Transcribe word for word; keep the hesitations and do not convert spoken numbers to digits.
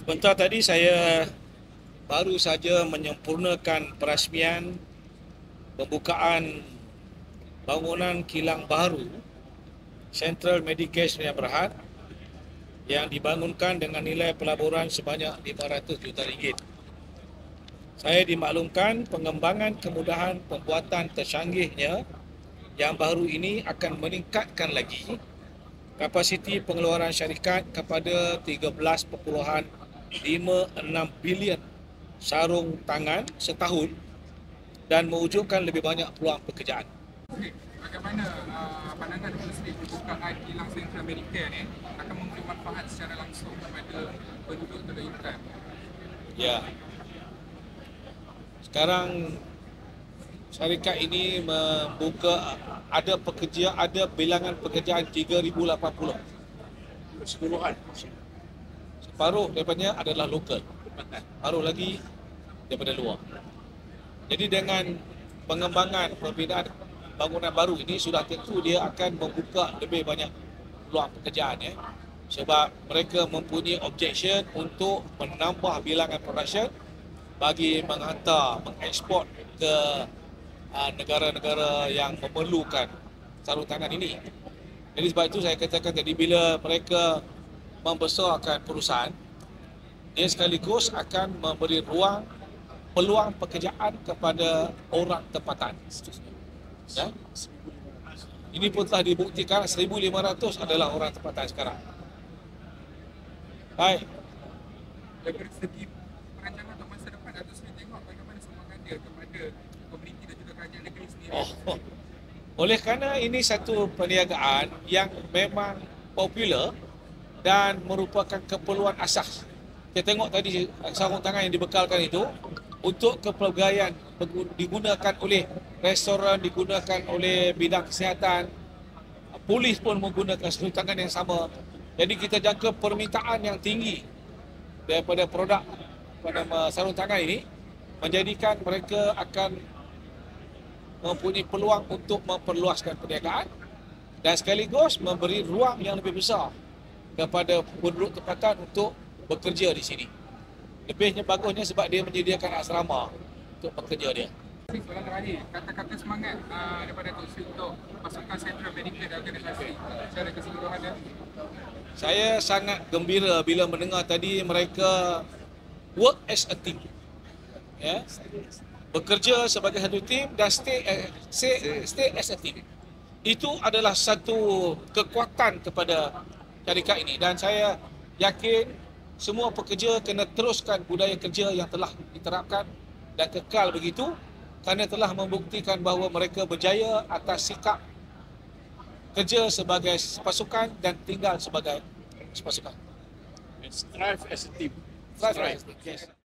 Sebentar tadi saya baru saja menyempurnakan perasmian pembukaan bangunan kilang baru Central Medicare Sdn Bhd yang dibangunkan dengan nilai pelaburan sebanyak lima ratus juta ringgit. Saya dimaklumkan pengembangan kemudahan pembuatan tercanggihnya yang baru ini akan meningkatkan lagi kapasiti pengeluaran syarikat kepada tiga belas perpuluhan lima enam bilion sarung tangan setahun dan mewujudkan lebih banyak peluang pekerjaan. Okey, bagaimana uh, pandangan Presiden pembukaan kilang Central Medicare ni akan memberi manfaat secara langsung kepada penduduk Teluk Intan? Ya. Sekarang syarikat ini membuka ada pekerja ada bilangan pekerjaan tiga ribu lapan puluh. Sepuluhan. Separuh daripadanya adalah lokal. Paruh lagi daripada luar. Jadi dengan pengembangan pembinaan bangunan baru ini sudah tentu dia akan membuka lebih banyak peluang pekerjaan ya. Sebab mereka mempunyai objection untuk menambah bilangan production bagi menghantar, mengeksport ke uh, negara-negara yang memerlukan sarung tangan ini. Jadi sebab itu saya katakan tadi bila mereka membesarkan perusahaan, dia sekaligus akan memberi ruang peluang pekerjaan kepada orang tempatan. Ya? Ini pun telah dibuktikan seribu lima ratus adalah orang tempatan sekarang. Baik. Dari segi perancangan untuk masa depan, Datuk Seri tengok bagaimana sumbangan dia kepada komuniti dan juga kerajaan negeri sendiri. Oh. Oleh kerana ini satu perniagaan yang memang popular dan merupakan keperluan asas. Kita tengok tadi sarung tangan yang dibekalkan itu untuk kepelbagaian digunakan oleh restoran, digunakan oleh bidang kesihatan, polis pun menggunakan sarung tangan yang sama. Jadi kita jangka permintaan yang tinggi daripada produk pada sarung tangan ini menjadikan mereka akan mempunyai peluang untuk memperluaskan perniagaan dan sekaligus memberi ruang yang lebih besar kepada penduduk tempatan untuk bekerja di sini. Lebihnya bagusnya sebab dia menyediakan asrama untuk pekerja dia. Soalan terakhir, kata-kata semangat uh, daripada Datuk Seri untuk pasukan Central Medicare dan organisasi secara keseluruhannya. Saya sangat gembira bila mendengar tadi mereka work as a team. Ya. Bekerja sebagai satu tim dan stay, eh, stay, stay as a team. Itu adalah satu kekuatan kepada syarikat ini dan saya yakin semua pekerja kena teruskan budaya kerja yang telah diterapkan dan kekal begitu kerana telah membuktikan bahawa mereka berjaya atas sikap kerja sebagai pasukan dan tinggal sebagai pasukan. Strive as a team. Strive as a team. Yes.